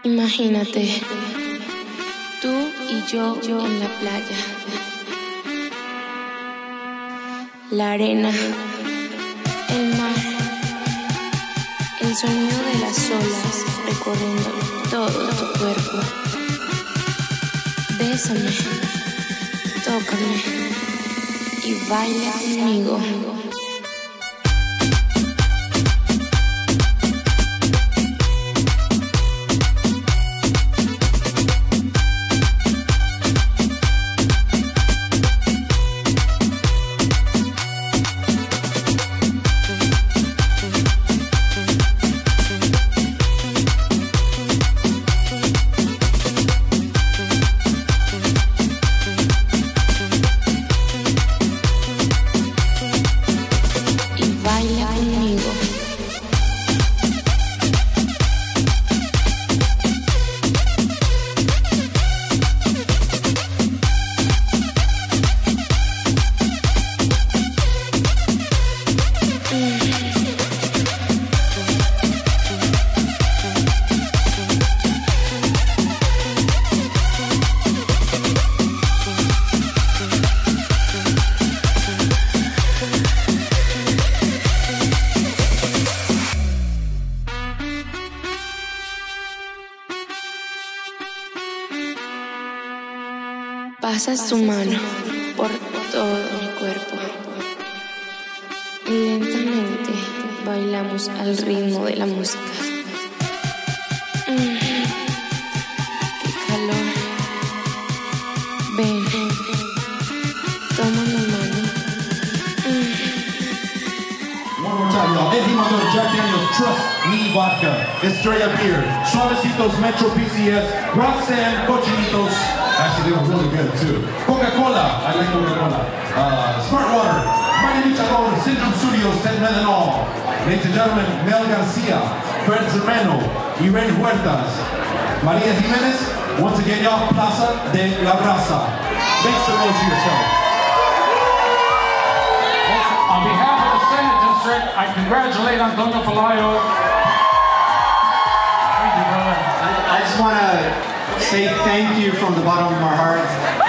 Imagínate, tú y yo en la playa, la arena, el mar, el sonido de las olas recorriendo todo tu cuerpo. Bésame, tócame y baila conmigo. Pasas tu mano por todo mi cuerpo y lentamente bailamos al ritmo de la música. ¡Qué calor! Ven, toma mi mano. One more time, y'all. Eddie Mador, Jack Daniels, Trust Me Vodka, Estrella Beer, Suavecitos, Metro PCS, Roxanne, Cochinitos. Actually, they were really good too. Coca-Cola, I like Coca-Cola. Smart Water, Mighty Luchador, Syndrome Studios, Ted Melanol. Ladies and gentlemen, Mel Garcia, Fred Zermeno, Irene Huertas, Maria Jimenez. Once again, y'all, Plaza de la Raza. Make some noise for yourself. On behalf of the Senate District, I congratulate Antonio Pelayo. Thank you, brother. I just want to say thank you from the bottom of my heart.